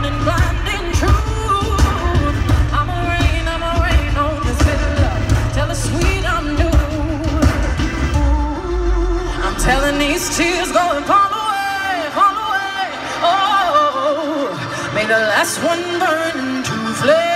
running blind in truth. I'ma rain on this bitter love. Tell her sweet I'm new. I'm telling these tears go and fall away, fall away. Oh, may the last one burn into flame.